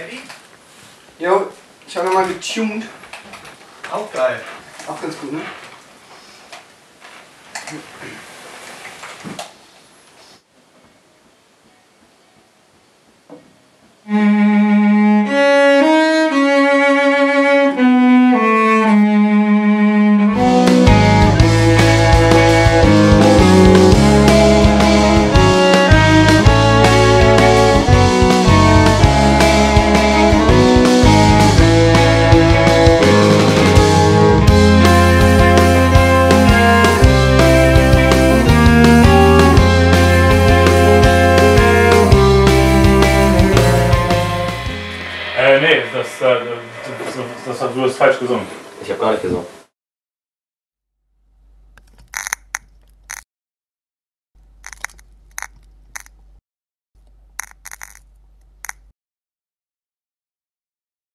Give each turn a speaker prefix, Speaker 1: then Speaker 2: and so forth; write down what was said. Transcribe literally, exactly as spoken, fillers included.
Speaker 1: Ready?
Speaker 2: Jo, ich habe nochmal getuned.
Speaker 1: Auch geil.
Speaker 2: Auch ganz gut, ne?
Speaker 3: Äh, nee, das, äh, das, das, das, das, du hast falsch gesungen.
Speaker 4: Ich habe gar nicht gesungen.